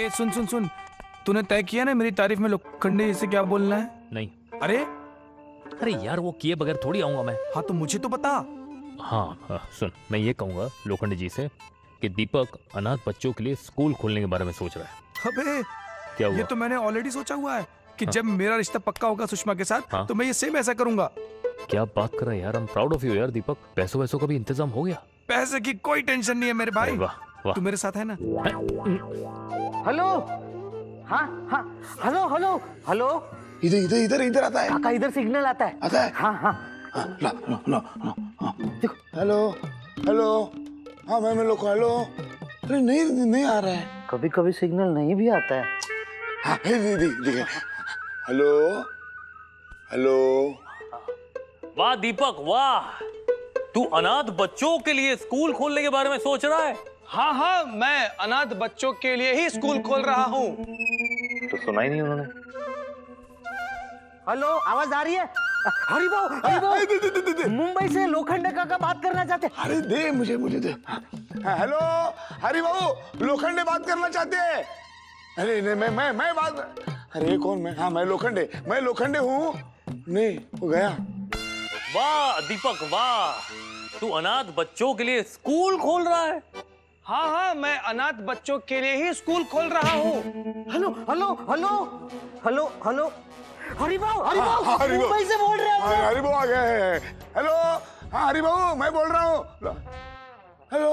सुन सुन सुन, तूने तय किया ना मेरी तारीफ में लोखंडे जी से क्या बोलना है? नहीं। अरे यार वो किए बगैर थोड़ी आऊंगा मैं। हाँ तो मुझे तो बता। हाँ सुन, मैं ये कहूंगा लोखंडे जी से कि दीपक अनाथ बच्चों के लिए स्कूल खोलने के बारे में सोच रहा है। अबे क्या हुआ? ये तो मैंने ऑलरेडी सोचा हुआ है कि जब मेरा रिश्ता पक्का होगा सुषमा के साथ तो मैं ये सेम ऐसा करूंगा। क्या बात कर रहा है यार, I'm proud of you यार दीपक। पैसों वैसों का भी इंतजाम हो गया? पैसे की कोई टेंशन नहीं है मेरे भाई। वाह वाह। तू मेरे साथ है ना? हेलो, हाँ हाँ, हेलो हेलो हेलो। इधर इधर इधर इधर आता है काका, इधर सिग्नल आता है। आता है? हाँ हाँ। ला ला ला हाँ। हेलो हेलो, हाँ मैं लोग हेलो। अरे नहीं नहीं आ रहा है। कभी कभी सिग्नल नहीं भी आता है। हाँ दीदी हेलो हेलो। वाह दीपक वाह, तू अनाथ बच्चों के लिए स्कूल खोलने के बारे में सोच रहा है? हाँ हाँ, मैं अनाथ बच्चों के लिए ही स्कूल खोल रहा हूँ। तो सुना ही नहीं उन्होंने। हेलो, आवाज आ रही है? हरिभाऊ मुंबई से लोखंडे काका बात करना चाहते। अरे दे मुझे दे। हेलो हरिभाऊ, लोखंडे बात करना चाहते हैं। अरे नहीं मैं बात, अरे कौन मैं? हाँ मैं लोखंडे हूँ। नहीं वो गया। वाह दीपक वाह, तू अनाथ बच्चों के लिए स्कूल खोल रहा है? हाँ हाँ, मैं अनाथ बच्चों के लिए ही स्कूल खोल रहा हूँ। Hello hello hello hello hello, Haribhau Mumbai से बोल रहे हैं। हरिभाऊ आ गए हैं। हेलो हाँ हरिभाऊ मैं बोल रहा हूँ। हेलो।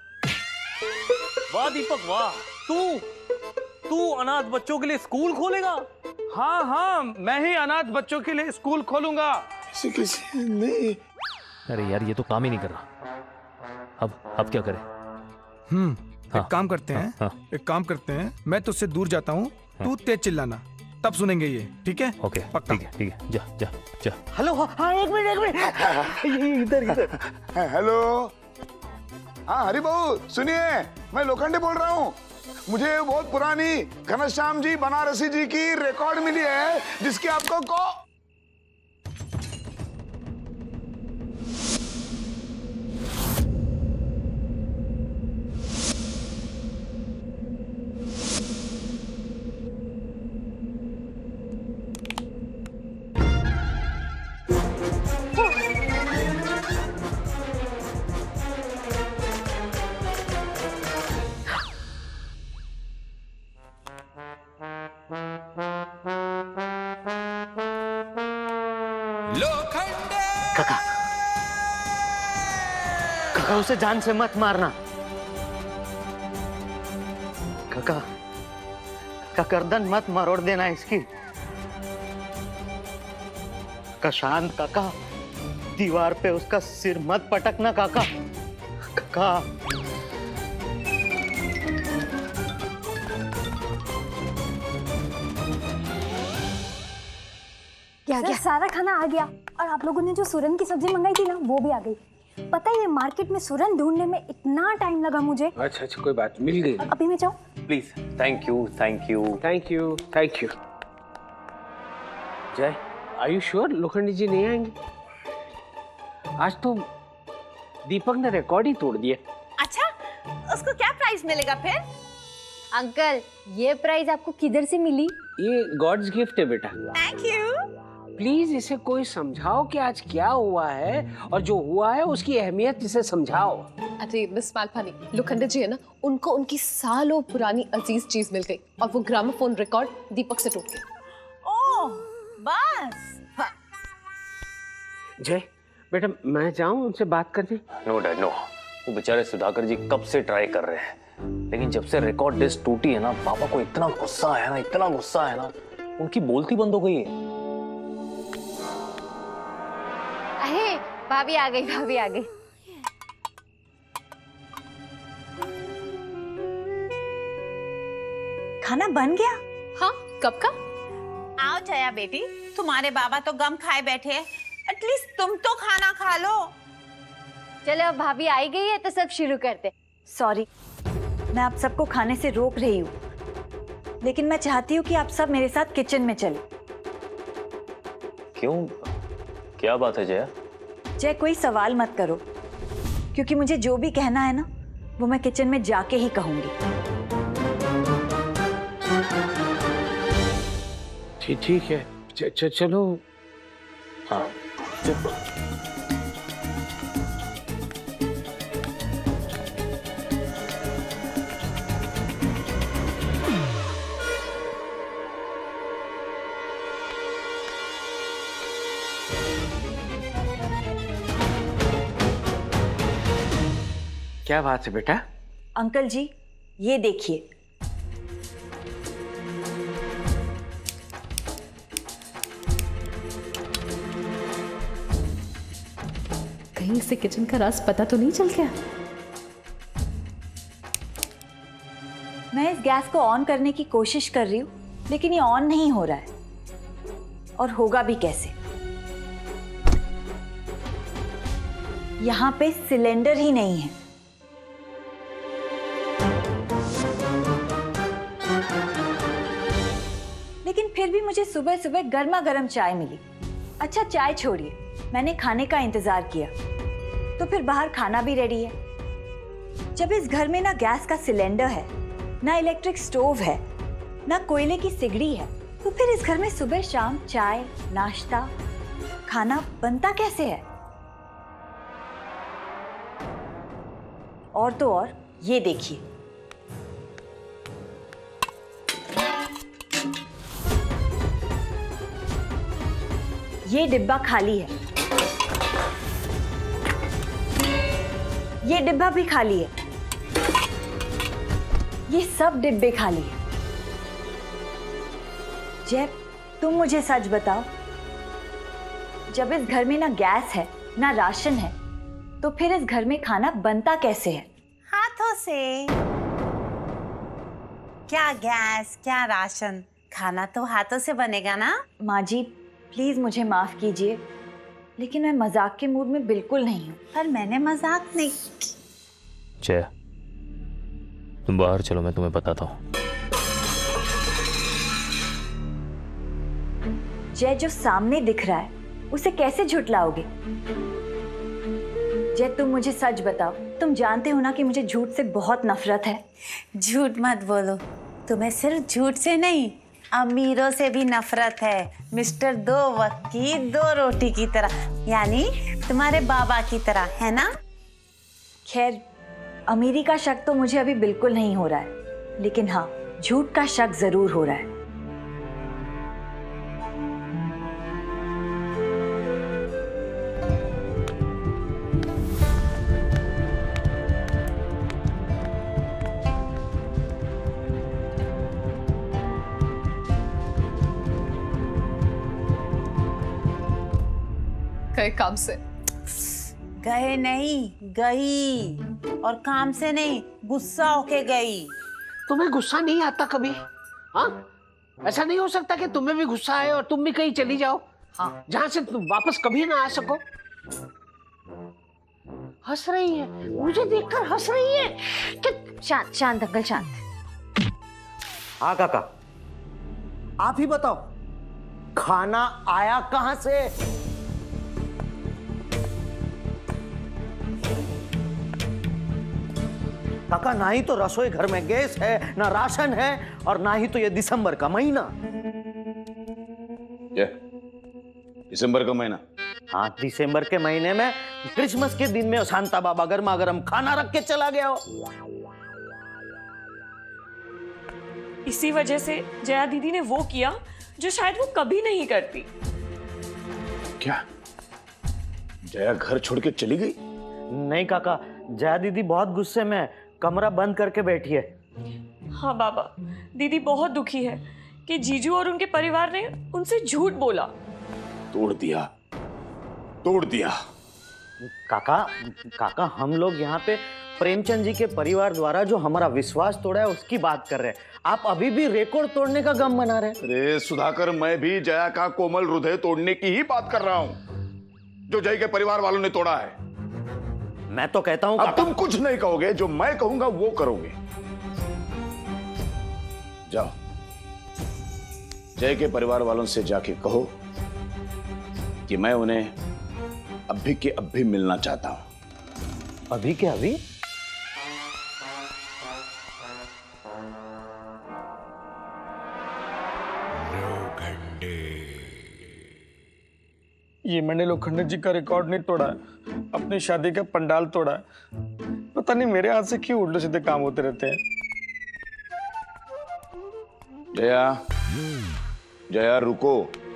वाह दीपक वाह, तू अनाथ बच्चों के लिए स्कूल खोलेगा? हाँ हाँ, मैं ही अनाथ बच्चों के लिए स्कूल खोलूंगा। किसी नहीं। अरे यार ये तो काम ही नहीं कर रहा। अब क्या करें? एक काम करते हैं, एक काम करते हैं, मैं तुझसे दूर जाता हूँ, तू तेज चिल्लाना, तब सुनेंगे ये। ठीक है? ओके पक्का। ठीक है जा। हेलो हाँ, एक मिनट इधर। हेलो हाँ हरिभाऊ सुनिए, मैं लोखंडे बोल रहा हूँ। मुझे बहुत पुरानी घनश्याम जी बनारसी जी की रिकॉर्ड मिली है जिसकी आपको काका उसे जान से मत मारना। काका गर्दन मत मरोड़ देना इसकी। काका शांत, काका दीवार पे उसका सिर मत पटकना काका। काका क्या सारा खाना आ गया और आप लोगों ने जो सुरन की सब्जी मंगाई थी ना वो भी आ गई। पता है ये मार्केट में सुरन ढूंढने में इतना टाइम लगा मुझे। अच्छा कोई बात, मिल गई। अभी मैं जाऊँ? Please. Thank you. Jai, are you sure Lokhande ji नहीं आएंगे? आज तो दीपक ने रिकॉर्ड ही तोड़ दिया। अच्छा, उसको क्या प्राइज मिलेगा फिर? अंकल ये प्राइज आपको किधर से मिली? ये गॉड्स गिफ्ट है बेटा। Thank you. प्लीज इसे कोई समझाओ कि आज क्या हुआ है और जो हुआ है उसकी अहमियत इसे समझाओ। अरे मिस मालपानी, लोखंडे जी है ना, उनको उनकी सालों पुरानी अजीज चीज मिल गई और वो ग्रामोफोन रिकॉर्ड दीपक से टूट गया। ओह बस। हाँ। जय बेटा मैं जाऊं उनसे बात करने? नो डैड नो, वो बेचारे सुधाकर जी कब से ट्राई कर रहे हैं, लेकिन जब से रिकॉर्ड डिस्क टूटी है ना, पापा को इतना गुस्सा है ना, उनकी बोलती बंद हो गई है। अरे भाभी आ गई। खाना बन गया? हाँ, कब का? आओ जया बेटी, तुम्हारे बाबा तो गम खाए बैठे हैं, एटलीस्ट तुम तो खाना खा लो। चलो अब भाभी आई गई है तो सब शुरू करते। सॉरी, मैं आप सबको खाने से रोक रही हूँ, लेकिन मैं चाहती हूँ कि आप सब मेरे साथ किचन में चलें। क्यों, क्या बात है जया? जय कोई सवाल मत करो, क्योंकि मुझे जो भी कहना है ना वो मैं किचन में जाके ही कहूंगी। ठीक है, चलो। हाँ चलो। क्या बात है बेटा? अंकल जी, ये देखिए। कहीं इसे किचन का राज पता तो नहीं चल गया? मैं इस गैस को ऑन करने की कोशिश कर रही हूँ, लेकिन ये ऑन नहीं हो रहा है। और होगा भी कैसे? यहाँ पे सिलेंडर ही नहीं है। लेकिन फिर भी मुझे सुबह सुबह गर्मा गर्म चाय मिली। अच्छा, चाय छोड़िए, मैंने खाने का इंतजार किया, तो फिर बाहर खाना भी रेडी है। जब इस घर में ना गैस का सिलेंडर है, ना इलेक्ट्रिक स्टोव है, ना कोयले की सिगड़ी है, तो फिर इस घर में सुबह शाम चाय, नाश्ता, खाना बनता कैसे है? और तो और ये देखिए, ये डिब्बा खाली है, ये डिब्बा भी खाली है, ये सब डिब्बे खाली है। जय, तुम मुझे सच बताओ, जब इस घर में ना गैस है ना राशन है, तो फिर इस घर में खाना बनता कैसे है? हाथों से। क्या गैस, क्या राशन, खाना तो हाथों से बनेगा ना। माँ जी, प्लीज मुझे माफ कीजिए, लेकिन मैं मजाक के मूड में बिल्कुल नहीं हूँ। पर मैंने मजाक नहीं। जया, तुम बाहर चलो, मैं तुम्हें बताता हूँ। जय, जो सामने दिख रहा है उसे कैसे झुटलाओगे? जय, तुम मुझे सच बताओ, तुम जानते हो ना कि मुझे झूठ से बहुत नफरत है। झूठ मत बोलो, तुम्हें सिर्फ झूठ से नहीं, अमीरों से भी नफरत है। मिस्टर दो वक्त की दो रोटी की तरह, यानी तुम्हारे बाबा की तरह, है ना? खैर, अमीरी का शक तो मुझे अभी बिल्कुल नहीं हो रहा है, लेकिन हाँ, झूठ का शक जरूर हो रहा है। गए काम से? गए नहीं, गई। और काम से नहीं, गुस्सा होके गई। तुम्हें गुस्सा नहीं आता कभी? हाँ, ऐसा नहीं हो सकता कि तुम्हें भी गुस्सा आए और तुम भी कहीं चली जाओ, हाँ, जहां से तुम वापस कभी ना आ सको। हंस रही है, मुझे देखकर हंस रही है। शांत शांत अंकल, शांत। हाँ काका, आप ही बताओ, खाना आया कहां से? काका, ना ही तो रसोई घर में गैस है, ना राशन है, और ना ही तो ये दिसंबर का महीना। दिसंबर का महीना? हाँ, दिसंबर के महीने में क्रिसमस के दिन में शांता बाबा गर्मा गर्म खाना रख के चला गया हो। इसी वजह से जया दीदी ने वो किया जो शायद वो कभी नहीं करती। क्या जया घर छोड़ के चली गई? नहीं काका, जया दीदी बहुत गुस्से में है, कमरा बंद करके बैठी है। हाँ बाबा, दीदी बहुत दुखी है कि जीजू और उनके परिवार ने उनसे झूठ बोला। तोड़ दिया, तोड़ दिया। काका, हम लोग यहाँ पे प्रेमचंद जी के परिवार द्वारा जो हमारा विश्वास तोड़ा है उसकी बात कर रहे हैं। आप अभी भी रिकॉर्ड तोड़ने का गम मना रहे हैं। अरे सुधाकर, मैं भी जया का कोमल हृदय तोड़ने की ही बात कर रहा हूं, जो जय के परिवार वालों ने तोड़ा है। मैं तो कहता हूं, अब तुम कुछ नहीं कहोगे, जो मैं कहूंगा वो करोगे। जाओ, जय के परिवार वालों से जाके कहो कि मैं उन्हें अभी के अभी मिलना चाहता हूं। अभी के अभी? लोखंडे ये मैंने लोखंडे जी का रिकॉर्ड नहीं तोड़ा है, अपनी शादी का पंडाल तोड़ा है। पता नहीं मेरे हाथ से क्यों उल्टे सीधे काम होते रहते हैं। जया, जया रुको।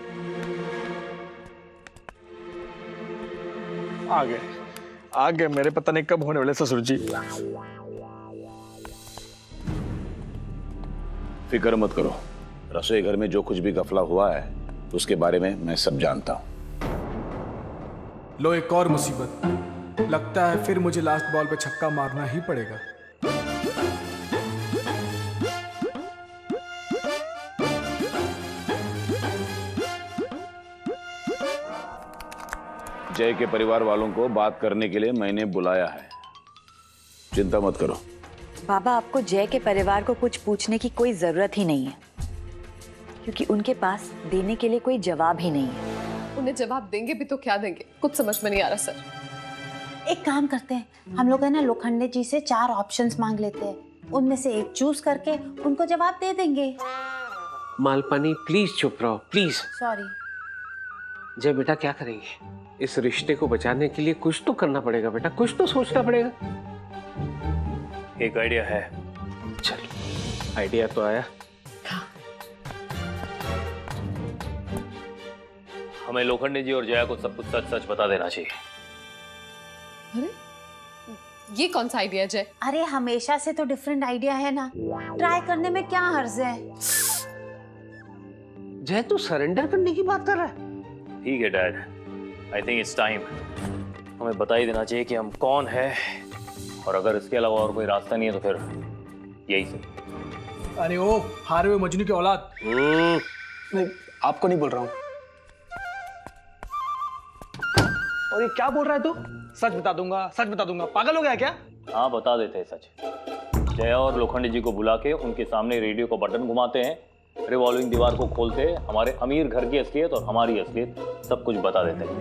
आ गए मेरे, पता नहीं कब होने वाले ससुर जी। फिक्र मत करो, रसोई घर में जो कुछ भी गफला हुआ है उसके बारे में मैं सब जानता हूं। लो एक और मुसीबत, लगता है फिर मुझे लास्ट बॉल पे छक्का मारना ही पड़ेगा। जय के परिवार वालों को बात करने के लिए मैंने बुलाया है, चिंता मत करो। बाबा, आपको जय के परिवार को कुछ पूछने की कोई जरूरत ही नहीं है, क्योंकि उनके पास देने के लिए कोई जवाब ही नहीं है। उन्हें जवाब देंगे भी तो क्या देंगे, कुछ समझ में नहीं आ रहा सर। एक काम करते हैं, हम लोग है ना लोखंडे जी से 4 ऑप्शंस मांग लेते हैं, उनमें से एक चूज करके उनको जवाब दे देंगे। मालपानी प्लीज चुप रहो, प्लीज। सॉरी। जय बेटा क्या करेंगे, इस रिश्ते को बचाने के लिए कुछ तो करना पड़ेगा बेटा, कुछ तो सोचना पड़ेगा। एक आइडिया है। चल, आइडिया तो आया। हमें लोखंडे जी और जया को सब कुछ सच सच बता देना चाहिए। अरे ये कौन सा आइडिया जय? अरे हमेशा से तो डिफरेंट आइडिया है ना, ट्राई करने में क्या हर्ज है। जय तू सरेंडर करने की बात कर रहा है? ठीक है dad, I think it's time. हमें बता ही देना चाहिए कि हम कौन है, और अगर इसके अलावा और कोई रास्ता नहीं है तो फिर यही से। अरे ओ हारे हुए मजनू की औलाद। नहीं, आपको नहीं बोल रहा हूँ। और ये क्या बोल रहा है तू? सच बता दूंगा, सच बता दूंगा। पागल हो गया क्या? हाँ बता देते हैं सच। जया और लोखंडे जी को बुला के उनके सामने रेडियो को बटन घुमाते हैं, रिवॉल्विंग दीवार को खोलते हैं, हमारे अमीर घर की असलियत और हमारी असलियत सब कुछ बता देते हैं।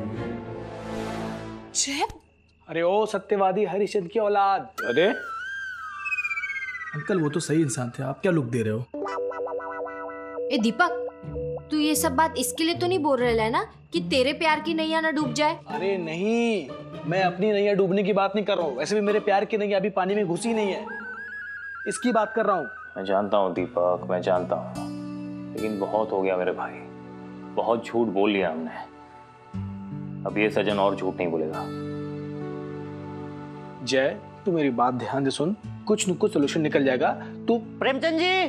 अरे ओ सत्यवादी हरिश्चंद्र की औलाद। अरे अंकल वो तो सही इंसान थे, आप क्या लुक दे रहे हो? ए दीपक, तू ये सब बात इसके लिए तो नहीं बोल रहा है ना कि तेरे प्यार की नैया ना डूब जाए? अरे नहीं, मैं अपनी नैया डूबने की बात नहीं कर रहा हूँ। वैसे भी मेरे प्यार की नैया अभी पानी में घुसी नहीं है, इसकी बात कर रहा हूँ। मैं जानता हूँ दीपक, मैं जानता हूँ, लेकिन बहुत हो गया मेरे भाई, बहुत झूठ बोल लिया हमने। अब ये सजन और झूठ नहीं बोलेगा। जय तू मेरी बात ध्यान से सुन, कुछ न कुछ सोल्यूशन निकल जाएगा। तू प्रेमचंद जी,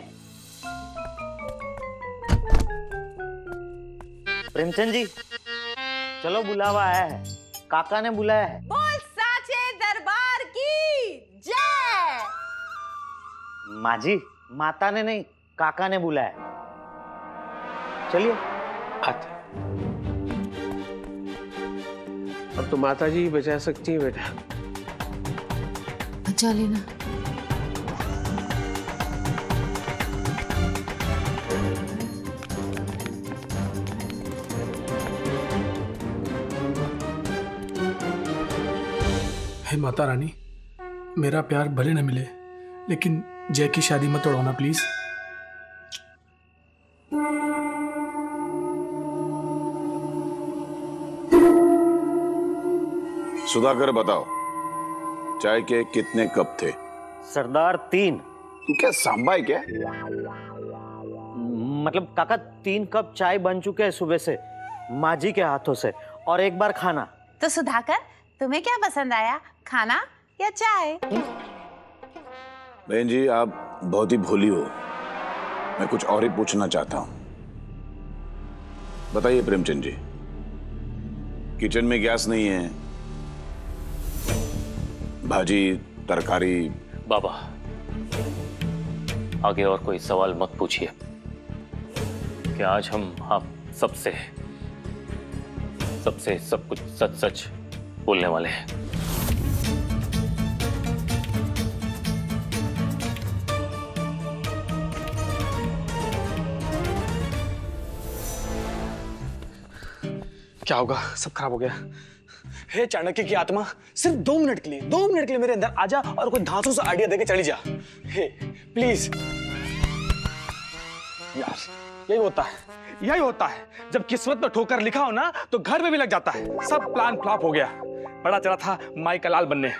प्रेमचंद जी चलो, बुलावा आया है, काका ने बुलाया है। बोल साचे दरबार की जय। माँ जी, माता ने नहीं, काका ने बुलाया है। चलिए आते। अब तो माता जी बचा सकती है बेटा। बचा लेना। हे माता रानी, मेरा प्यार भले न मिले, लेकिन जय की शादी मत तोड़ो ना प्लीज। सुधाकर बताओ, चाय के कितने कप थे? सरदार 3। तू क्या सांबा है क्या? मतलब काका 3 कप चाय बन चुके हैं सुबह से, माँ जी के हाथों से, और 1 बार खाना। तो सुधाकर, तुम्हें क्या पसंद आया, खाना या चाय? बहन जी आप बहुत ही भोली हो, मैं कुछ और ही पूछना चाहता हूं। बताइए प्रेमचंद जी, किचन में गैस नहीं है, भाजी तरकारी? बाबा आगे और कोई सवाल मत पूछिए, कि आज हम आप सबसे सब कुछ सच सच बोलने वाले हैं। क्या होगा, सब खराब हो गया। हे चाणक्य की आत्मा, सिर्फ 2 मिनट के लिए, 2 मिनट के लिए मेरे अंदर आजा और कोई धांसू सा आइडिया देके चली जा। Hey please. यार यही होता है, यही होता है, जब किस्मत में ठोकर लिखा हो ना तो घर में भी लग जाता है। सब प्लान फ्लॉप हो गया। बड़ा चला था माई का लाल बनने।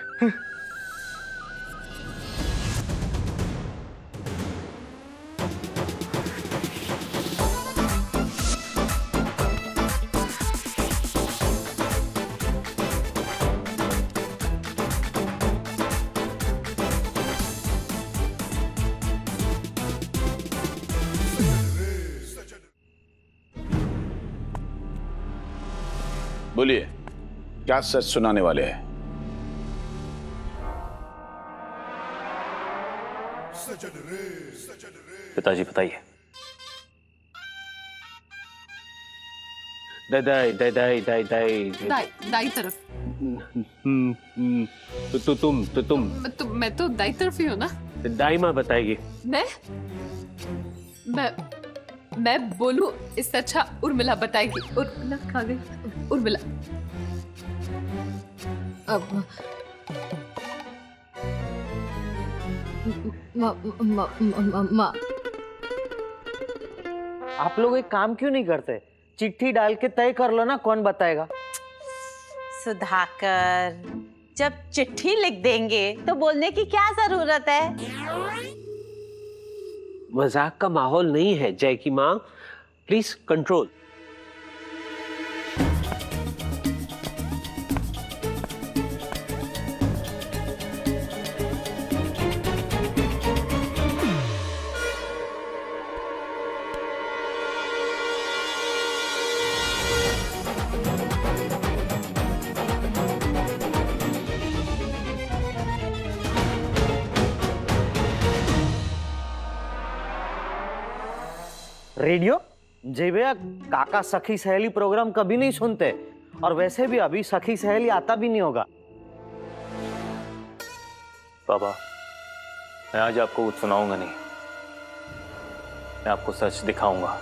बोलिए, क्या सच सुनाने वाले हैं? पिताजी बताइए। दाई दाई दाई दाई दाई दाई तरफ। तुम मैं तो दाई तरफ ही हूँ ना। दाई माँ बताएगी। मैं बोलूं इससे अच्छा उर्मिला बताएगी। उर्मिला कहाँ गई? उर्मिला अब माँ आप लोग एक काम क्यों नहीं करते? चिट्ठी डाल के तय कर लो ना, कौन बताएगा। सुधाकर, जब चिट्ठी लिख देंगे तो बोलने की क्या जरूरत है? मजाक का माहौल नहीं है जय की माँ, प्लीज कंट्रोल। रेडियो? जय भैया, काका सखी सहेली प्रोग्राम कभी नहीं सुनते, और वैसे भी अभी सखी सहेली आता भी नहीं होगा। पापा, मैं आज आपको कुछ सुनाऊंगा नहीं, मैं आपको सच दिखाऊंगा।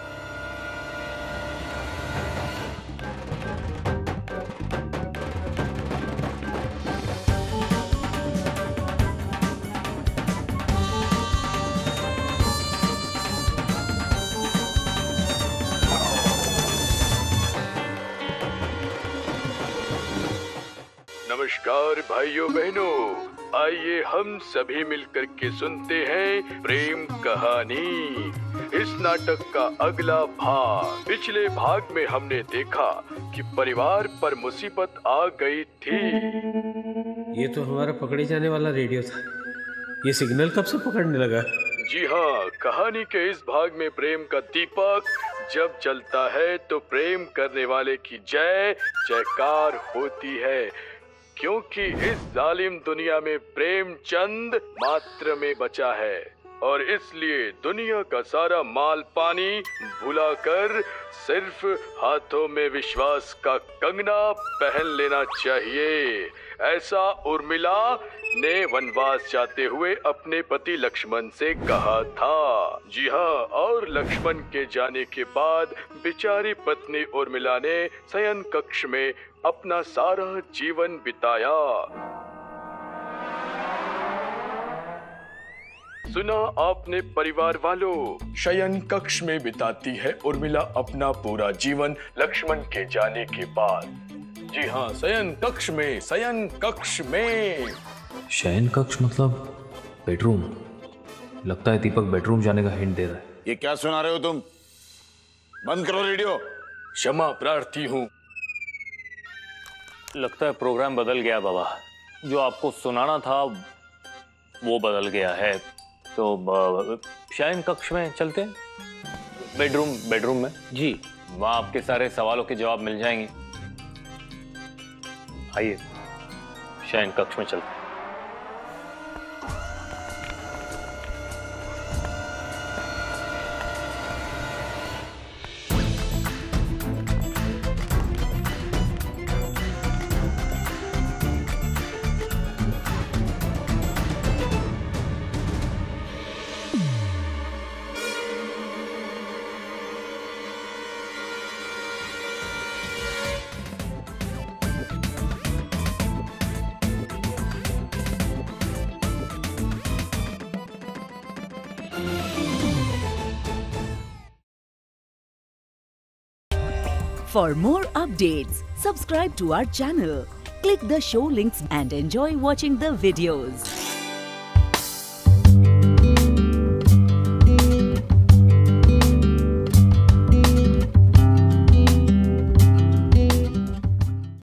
नमस्कार भाइयों बहनों, आइए हम सभी मिलकर के सुनते हैं प्रेम कहानी। इस नाटक का अगला भाग। पिछले भाग में हमने देखा कि परिवार पर मुसीबत आ गई थी। ये तो हमारा पकड़े जाने वाला रेडियो था, ये सिग्नल कब से पकड़ने लगा? जी हाँ, कहानी के इस भाग में प्रेम का दीपक जब जलता है तो प्रेम करने वाले की जय जयकार होती है, क्योंकि इस जालिम दुनिया में प्रेम चंद मात्र में बचा है, और इसलिए दुनिया का सारा माल पानी भुलाकर सिर्फ हाथों में विश्वास का कंगना पहन लेना चाहिए। ऐसा उर्मिला ने वनवास जाते हुए अपने पति लक्ष्मण से कहा था। जी हाँ, और लक्ष्मण के जाने के बाद बेचारी पत्नी उर्मिला ने शयन कक्ष में अपना सारा जीवन बिताया। सुना आपने परिवार वालों, शयन कक्ष में बिताती है उर्मिला अपना पूरा जीवन लक्ष्मण के जाने के बाद। जी हाँ, शयन कक्ष में, शयन कक्ष में। शयन कक्ष मतलब बेडरूम। लगता है दीपक बेडरूम जाने का हिंट दे रहा है। ये क्या सुना रहे हो तुम? बंद करो रेडियो। क्षमा प्रार्थी हूँ। लगता है प्रोग्राम बदल गया बाबा, जो आपको सुनाना था वो बदल गया है। तो शयन कक्ष में चलते हैं, बेडरूम में। जी, वहाँ आपके सारे सवालों के जवाब मिल जाएंगे। आइए शयन कक्ष में चलते हैं। For more updates, subscribe to our channel, click the show links and enjoy watching the videos.